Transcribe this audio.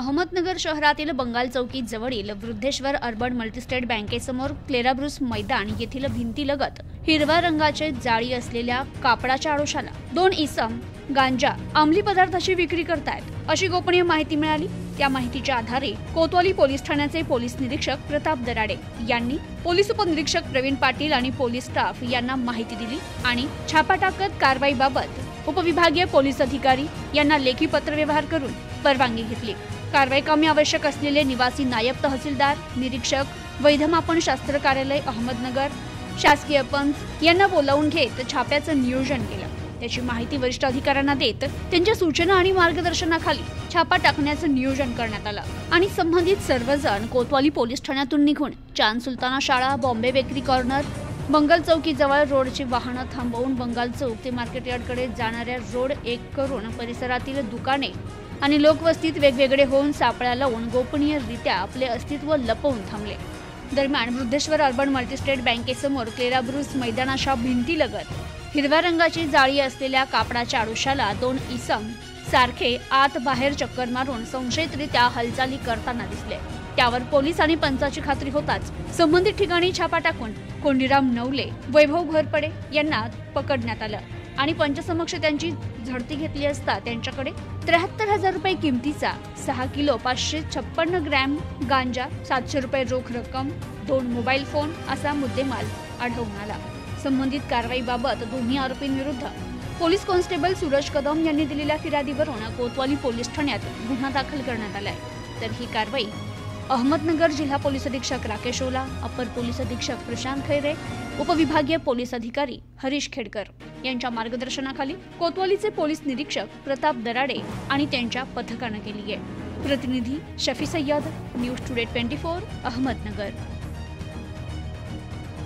अहमदनगर शहरातील बंगाल चौकी जवळील Vriddheshwar urban multistate बँकेसमोर क्लेराब्रुस मैदान येथील भिंतीलगत हिरव्या रंगाचे जाळी असलेल्या कापडाच्या आडोशाला दोन इसम गांजा अंमली पदार्थाची विक्री करतायत अशी गोपनीय माहिती मिळाली। त्या माहितीच्या आधारे कोतवाली पोलीस ठाण्याचे पोलीस निरीक्षक प्रताप दराडे यांनी पोलीस उपनिरीक्षक प्रवीण पाटील आणि पोलीस स्टाफ यांना माहिती दिली आणि छापा टाकत कारवाईबाबत उपविभागीय पोलीस अधिकारी यांना लेखी पत्रव्यवहार करून परवानगी घेतली। कारवाई कामी आवश्यक असलेले निवासी नायब तहसीलदार निरीक्षक वैधमापन शास्त्र कार्यालय अहमदनगर शासकीय पंच यांना बोलावून घेत छाप्याचं नियोजन केलं। त्याची माहिती वरिष्ठ अधिकाऱ्यांना देत त्यांच्या सूचना आणि मार्गदर्शनाखाली छापा टाकण्याचं नियोजन करण्यात आलं आणि संबंधित सर्वजण कोतवाली पोलीस ठाण्यातून निघून चांद सुलताना शाळा, बॉम्बे बेकरी कॉर्नर, बंगाल चौकी जवळ रोडची वाहनं थांबवून बंगाल चौक ते मार्केट यार्डकडे जाणाऱ्या रोड 1 करून परिसरातील दुकाने आणि लोकवस्तीत वेगवेगळे होऊन सापळा लावून गोपनीयरित्या आपले अस्तित्व लपवून थांबले। दरम्यान वृद्धेश्वर अर्बन मल्टीस्टेट बँकेसमोर क्लेराब्रुस मैदानाच्या भिंतीलगत हिरव्या रंगाची जाळी असलेल्या कापडाच्या आडोशाला दोन इसम सारखे आत बाहेर चक्कर मारून संशयितरित्या हालचाली करताना दिसले। त्यावर पोलीस आणि पंचाची खात्री होताच संबंधित ठिकाणी छापा टाकून कोंडीराम नवले, वैभव घोरपडे यांना पकडण्यात आलं आणि पंचसमक्ष त्यांची झडती घेतली असता त्यांच्याकडे 73,000 रुपये किमतीचा 6 किलो 556 ग्रॅम गांजा, 700 रुपये रोख रक्कम, 2 मोबाईल फोन असा मुद्देमाल आढळून आला। संबंधित कारवाईबाबत दोन्ही आरोपींविरुद्ध पोलीस कॉन्स्टेबल सूरज कदम यांनी दिलेल्या फिर्यादीवरून कोतवाली पोलीस ठाण्यात गुन्हा दाखल करण्यात आलाय। तर ही कारवाई अहमदनगर जिल्हा पोलीस अधीक्षक राकेश ओला, अपर पोलीस अधीक्षक प्रशांत खैरे, उपविभागीय पोलीस अधिकारी हरीश खेडकर यांच्या मार्गदर्शनाखाली कोतवालीचे पोलीस निरीक्षक प्रताप दराडे आणि त्यांच्या पथकाने केली आहे। प्रतिनिधी शफी सय्यद, न्यूज टुडे 24, अहमदनगर।